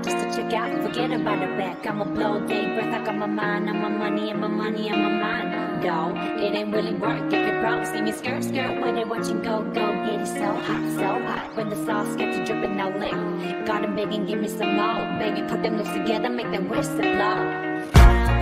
just to check out. Forget about the back, I'ma blow deep breath. I got my mind on my money and my money on my mind. No, it ain't really work if you're broke. See me skirt, skirt with it, watching go, go. Get it so hot, so hot. When the sauce gets to dripping, no lick. Got 'em begging, give me some more. Baby, put them lips together, make them wrists blow.